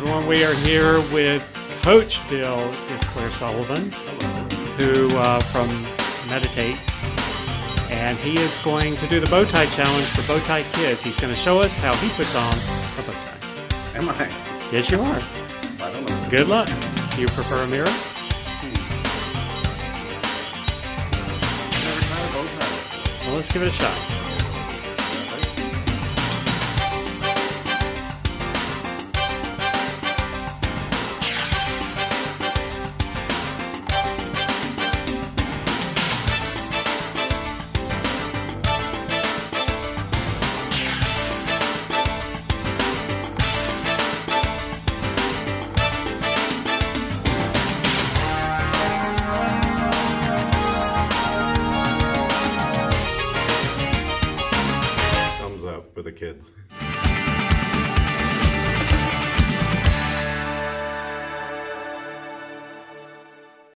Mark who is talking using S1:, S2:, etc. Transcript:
S1: everyone. We are here with Coach Bill Isclair Sullivan, who from Meditate, and he is going to do the bow tie challenge for Bowtie Kids. He's going to show us how he puts on a bow tie.
S2: Am I?
S1: Yes, you are.
S2: I don't know.
S1: Good luck. Do you prefer a mirror?
S2: Never tried a bow tie.
S1: Well, let's give it a shot.
S2: Thumbs up for the kids.